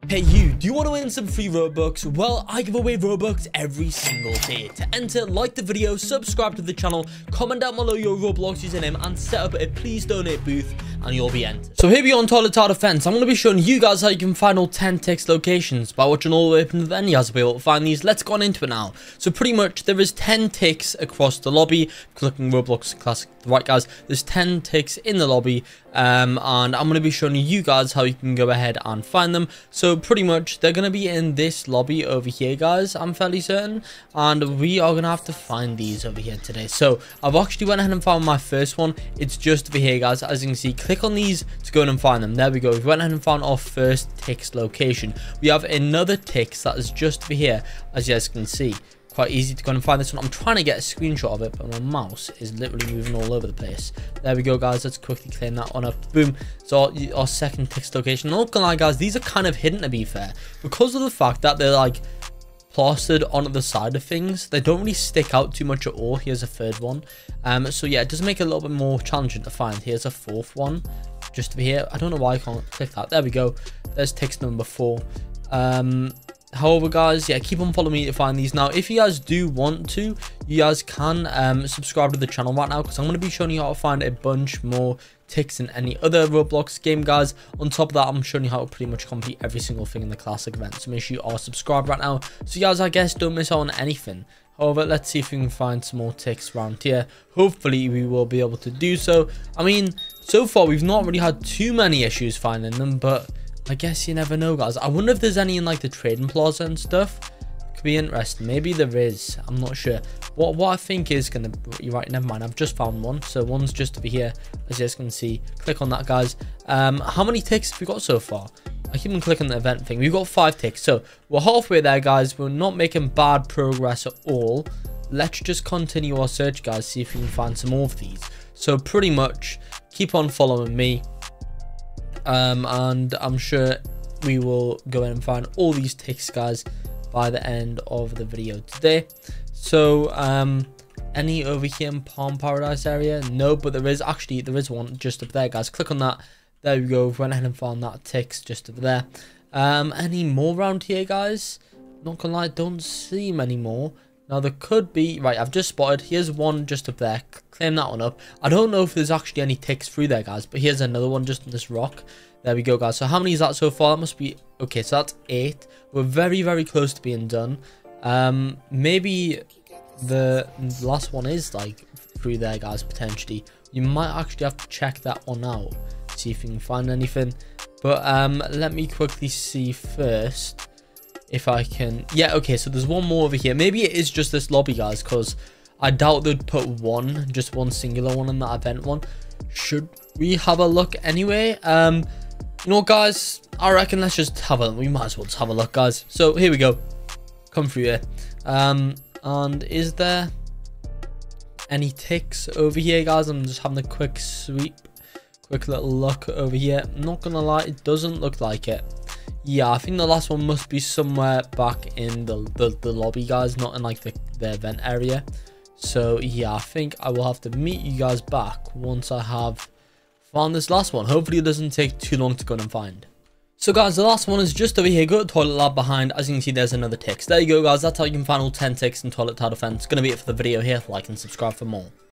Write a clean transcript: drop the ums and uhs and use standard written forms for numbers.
Hey you, do you want to win some free Robux? Well, I give away Robux every single day. To enter, like the video, subscribe to the channel, comment down below your Roblox username, and set up a please donate booth, and you'll be entered. So here we are on Toilet Tower Defense. I'm going to be showing you guys how you can find all 10 text locations. By watching all the way up to the end, you guys will be able to find these. Let's go on into it now. So pretty much, there is 10 ticks across the lobby. Clicking Roblox Classic, right guys, there's 10 ticks in the lobby. And I'm going to be showing you guys how you can go ahead and find them. So pretty much they're going to be in this lobby over here, guys, I'm fairly certain, and we are going to have to find these over here today. So I've actually went ahead and found my first one. It's just over here, guys. As you can see, click on these to go in and find them. There we go. We went ahead and found our first text location. We have another text that is just over here, as you guys can see. Quite easy to go and find this one. I'm trying to get a screenshot of it, but my mouse is literally moving all over the place. There we go, guys. Let's quickly claim that one up. Boom. So our second text location. Not gonna lie, guys, these are kind of hidden, to be fair, because of the fact that they're like plastered onto the side of things. They don't really stick out too much at all. Here's a third one. So yeah, it does make it a little bit more challenging to find. Here's a fourth one just over here. I don't know why I can't click that. There we go. There's text number 4. However, guys, yeah, keep on following me to find these. Now, if you guys do want to, you guys can subscribe to the channel right now, because I'm going to be showing you how to find a bunch more ticks in any other Roblox game, guys. On top of that, I'm showing you how to pretty much complete every single thing in the classic event. So make sure you are subscribed right now, so you guys, I guess, don't miss out on anything. However, let's see if we can find some more ticks around here. Hopefully, we will be able to do so. I mean, so far, we've not really had too many issues finding them, but I guess you never know, guys. I wonder if there's any in like the trading plaza and stuff. Could be interesting. Maybe there is. I'm not sure. What I think is gonna. You're right. Never mind. I've just found one. So one's just over here, as you guys can see. Click on that, guys. How many ticks have we got so far? I keep on clicking the event thing. We've got 5 ticks. So we're halfway there, guys. We're not making bad progress at all. Let's just continue our search, guys. See if we can find some more of these. So pretty much, keep on following me. And I'm sure we will go in and find all these ticks, guys, by the end of the video today. So any over here in Palm Paradise area? No, but there is one just up there, guys. Click on that. There we go. Went ahead and found that ticks just over there. Any more around here, guys? Not gonna lie, don't see many more. Now there could be, right, I've just spotted, here's one just up there. Claim that one up. I don't know if there's actually any ticks through there, guys, but here's another one just in this rock. There we go, guys. So how many is that so far? That must be, okay, so that's 8. We're very, very close to being done. Maybe the last one is like through there, guys, potentially. You might actually have to check that one out, see if you can find anything. But let me quickly see first if I can. Yeah, okay, so there's one more over here. Maybe it is just this lobby, guys, because I doubt they'd put just one singular one in that event one. Should we have a look anyway? You know what, guys, I reckon let's just have a, we might as well just have a look, guys. So here we go, come through here. And is there any ticks over here, guys? I'm just having a quick sweep, quick little look over here. I'm not gonna lie, it doesn't look like it. Yeah, I think the last one must be somewhere back in the lobby, guys, not in like the event area. So yeah, I think I will have to meet you guys back once I have found this last one. Hopefully it doesn't take too long to go and find. So guys, the last one is just over here. Go to Toilet Lab behind. As you can see, there's another tick. There you go, guys. That's how you can find all 10 ticks in Toilet Tower Defense. Gonna be it for the video here. Like and subscribe for more.